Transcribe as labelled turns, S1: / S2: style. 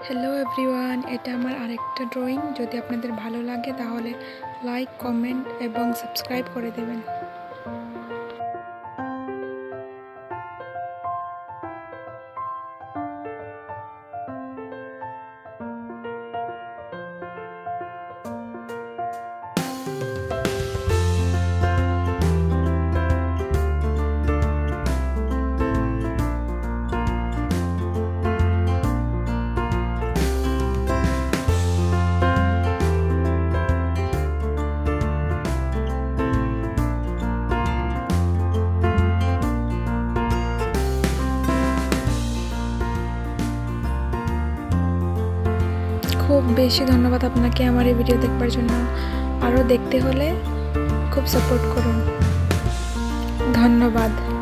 S1: Hello everyone, এটা আমার আরেকটা ড্রয়িং। যদি আপনাদের ভালো লাগে তাহলে লাইক, কমেন্ট এবং সাবস্ক্রাইব করে দেবেন। খুব বেশি ধন্যবাদ আপনাকে আমার এই ভিডিও দেখবার জন্য। আরও দেখতে হলে খুব সাপোর্ট করুন। ধন্যবাদ।